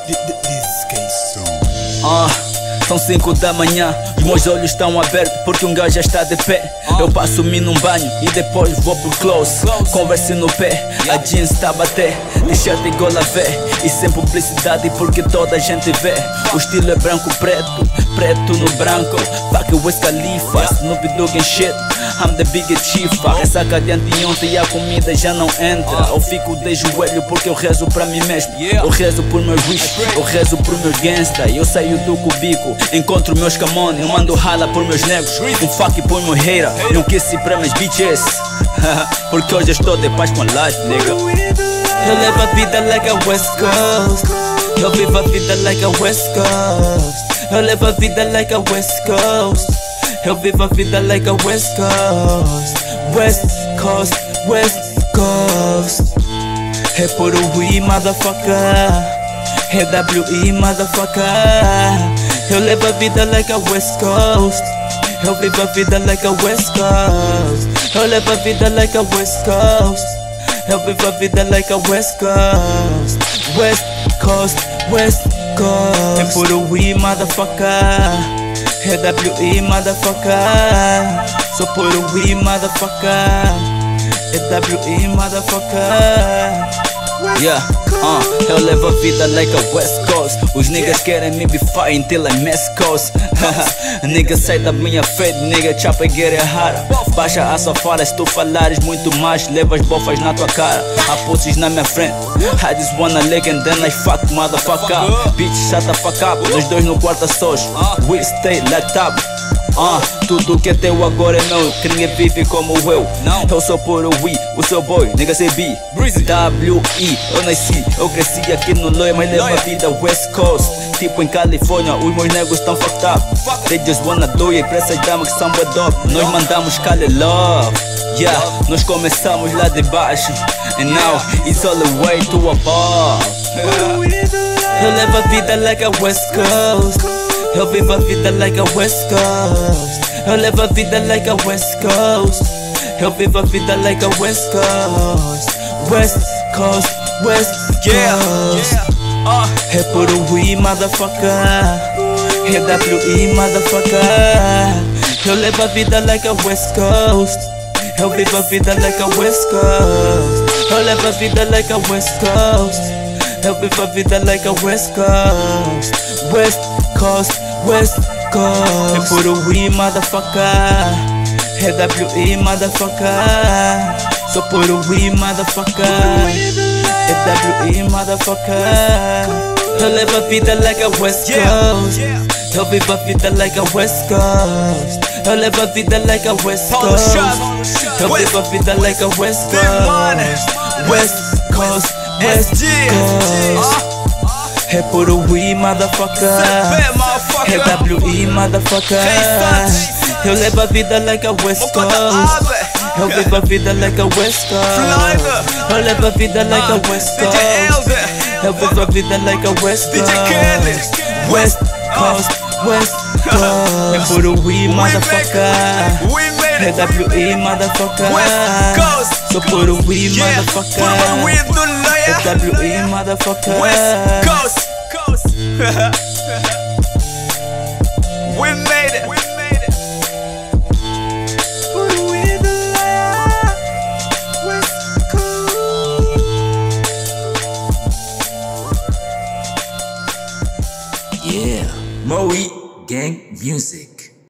São 5 da manhã, os meus olhos estão abertos porque um gajo já está de pé. Eu passo-me num banho e depois vou pro close. Converse no pé, a jeans está a bater, t-shirt e gola vê, e sem publicidade porque toda a gente vê. O estilo é branco preto, preto no branco. Fuck o EXCLUSIVO, Snoop Dogg and shit, I'm the biggest chief. A ressaca de anteontem e a comida já não entra. Eu fico de joelho porque eu rezo pra mim mesmo. Eu rezo por meus wish, eu rezo por meus gangsta. Eu saio do cubico, encontro meus camões, eu mando rala por meus negros, um fuck por meu hater, e um kiss pra meus bitches. Porque hoje estou de paz com a life, nigga. Eu levo a vida like a West Coast. Eu vivo a vida like a West Coast. Eu levo a vida like a West Coast. Eu vivo a vida like a West Coast. West Coast, West Coast. É puro we, motherfucker. É W.I. motherfucker. Eu levo a vida like a West Coast. Eu vivo a vida like a West Coast. Eu levo a vida like a West Coast. Eu vivo a vida like a West Coast. West Coast, West Coast. É puro we, motherfucker. É W.I. motherfucker. Sou puro we, motherfucker. É W.I. motherfucker. Yeah, eu levo a vida like a West Coast. Os niggas querem me bifar until I mess coast. Nigga, sai da minha frente, nigga, chapa e get it hard. Baixa a sua fala, se tu falares muito mais, levas bofas na tua cara. Há pussies na minha frente, I just wanna lick and then I fuck motherfucker up. Bitch, shut the fuck up, nós dois no quarto a sós. We stay like top. Tudo que é teu agora é meu, que ninguém vive como eu. Eu sou puro we, o seu boy, nigga say B. W.I. Eu nasci, eu cresci aqui no Loia, mas levo a vida West Coast. Tipo em Califórnia, os meus negros estão fucked up. They just wanna do it, pra essas damas que são bué dope. Nós mandamos Cali Love, yeah. Nós começamos lá de baixo, and now it's all the way to above. Eu levo a vida like a West Coast. Eu vivo a vida like a West Coast. Eu levo a vida like a West Coast. Eu vivo a vida like a West Coast. West Coast, West Coast. É puro we, motherfucker. É W.I. motherfucker. Eu levo a vida like a West Coast. Eu vivo a vida like a West Coast. Eu levo a vida like a West Coast. Eu vivo a vida like a West Coast. West Coast, West Coast. É puro we, motherfucker. É W.I. motherfucker. Sou puro we, motherfucker. É W.I. motherfucker. Eu levo a vida like a West Coast. Eu vivo a vida like a West Coast. Eu levo a vida like a West Coast. Eu vivo a vida like a West Coast. West Coast, West Coast. É puro we, motherfucker. É W.I. motherfucker. Eu levo a vida like a West Coast. Eu vivo a vida like a West Coast. Eu levo a vida like a West Coast. Eu vivo a vida like a West Coast. West Coast, West Coast. É puro we, motherfucker. É W.I. motherfucker. Sou puro we, motherfucker. É W.I. motherfucker. West Coast. We made it. Yeah, mowigang.music.